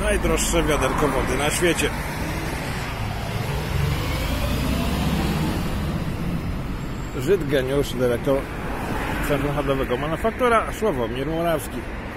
najdroższe wiaderko wody na świecie. Żyd Geniusz, dyrektor Centrum Handlowego Manufaktura, Sławomir Murawski.